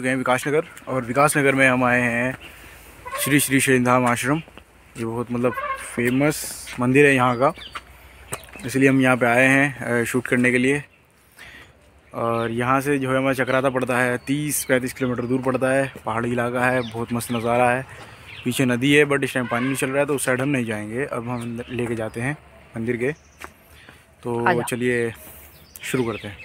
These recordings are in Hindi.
हैं विकास नगर, और विकास नगर में हम आए हैं श्री श्री शनिधाम आश्रम। ये बहुत मतलब फेमस मंदिर है यहाँ का, इसलिए हम यहाँ पे आए हैं शूट करने के लिए। और यहाँ से जो है हमारा चक्राता पड़ता है, 30-35 किलोमीटर दूर पड़ता है। पहाड़ी इलाका है, बहुत मस्त नज़ारा है। पीछे नदी है बट इस टाइम पानी नहीं चल रहा है, तो उस साइड हम नहीं जाएंगे। अब हम लेके जाते हैं मंदिर के, तो चलिए शुरू करते हैं।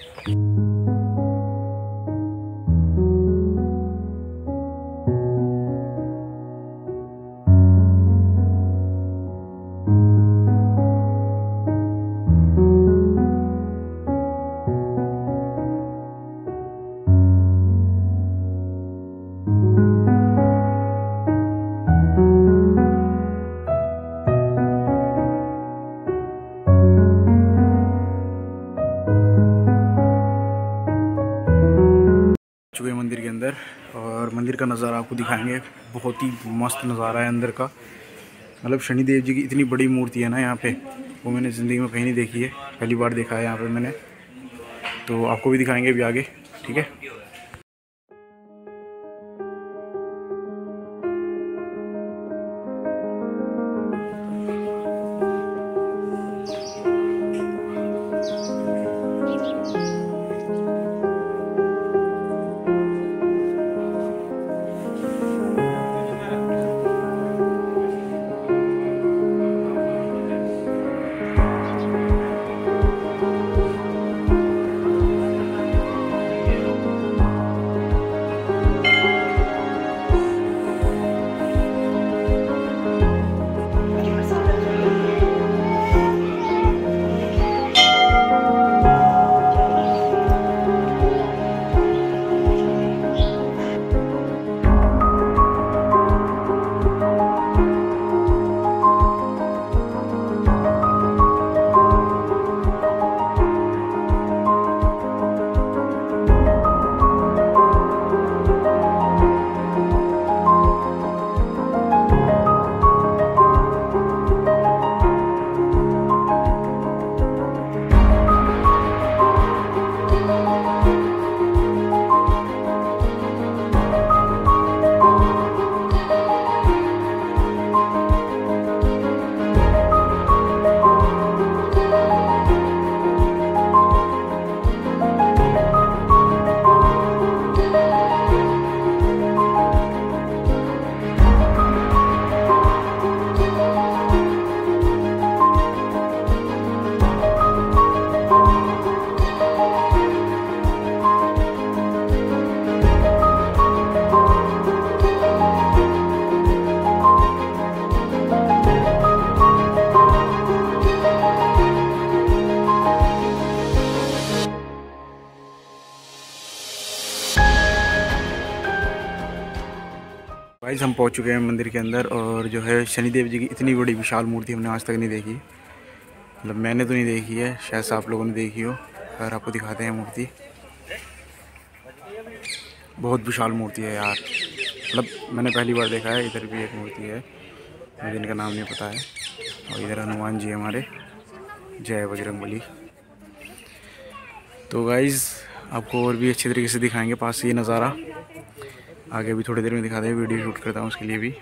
चुके हैं मंदिर के अंदर, और मंदिर का नज़ारा आपको दिखाएंगे। बहुत ही मस्त नज़ारा है अंदर का। मतलब शनिदेव जी की इतनी बड़ी मूर्ति है ना यहाँ पे, वो मैंने ज़िंदगी में कहीं नहीं देखी है, पहली बार देखा है यहाँ पे मैंने। तो आपको भी दिखाएंगे अभी आगे, ठीक है। गाइस हम पहुंच चुके हैं मंदिर के अंदर, और जो है शनिदेव जी की इतनी बड़ी विशाल मूर्ति हमने आज तक नहीं देखी। मतलब मैंने तो नहीं देखी है, शायद से आप लोगों ने देखी हो। अगर आपको दिखाते हैं मूर्ति, बहुत विशाल मूर्ति है यार। मतलब मैंने पहली बार देखा है। इधर भी एक मूर्ति है, मुझे इनका नाम नहीं पता है। और इधर हनुमान जी हमारे, जय बजरंगबली। तो गाइस आपको और भी अच्छे तरीके से दिखाएंगे पास से ये नज़ारा। आगे भी थोड़ी देर में दिखाते हैं, वीडियो शूट करता हूँ उसके लिए भी।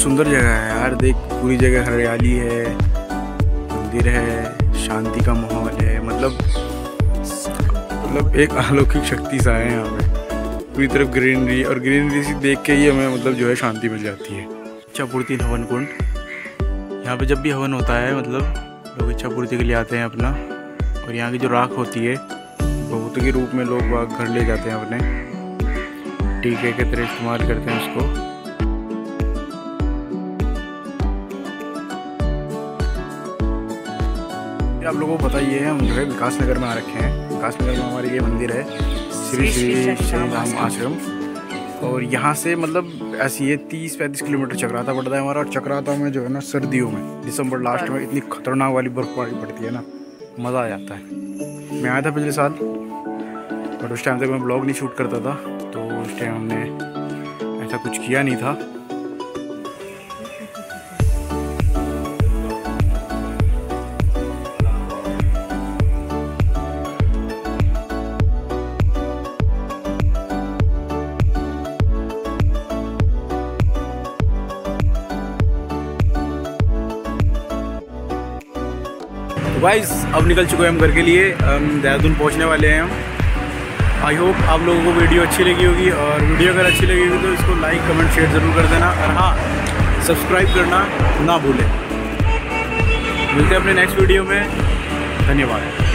सुंदर जगह है यार, देख पूरी जगह हरियाली है, मंदिर है, शांति का माहौल है, मतलब एक अलौकिक शक्ति सा है यहाँ पे। पूरी तरफ ग्रीनरी, और ग्रीनरी से देख के ही हमें मतलब जो है शांति मिल जाती है। इच्छापूर्ति हवन कुंड, यहाँ पे जब भी हवन होता है मतलब लोग इच्छापूर्ति के लिए आते हैं अपना, और यहाँ की जो राख होती है बहुत के रूप में लोग वहाँ घर ले जाते हैं, अपने टीके के तरह इस्तेमाल करते हैं उसको। आप लोगों को पता ही है, हम जो है विकास नगर में आ रखे हैं। विकास नगर में हमारे ये मंदिर है श्री श्री शहीधाम आश्रम, और यहाँ से मतलब ऐसी ये 30-35 किलोमीटर चक्राता पड़ता है हमारा। और चक्राता में जो है ना सर्दियों में दिसंबर लास्ट में इतनी खतरनाक वाली बर्फबारी पड़ती है ना, मज़ा आ जाता है। मैं आया था पिछले साल, बट उस टाइम तक मैं ब्लॉग नहीं शूट करता था, तो उस टाइम हमने ऐसा कुछ किया नहीं था। गाइस अब निकल चुके हैं हम घर के लिए, देहरादून पहुंचने वाले हैं हम। आई होप आप लोगों को वीडियो अच्छी लगी होगी, और वीडियो अगर अच्छी लगी होगी तो इसको लाइक कमेंट शेयर ज़रूर कर देना, और हाँ सब्सक्राइब करना ना भूलें। मिलते हैं अपने नेक्स्ट वीडियो में, धन्यवाद।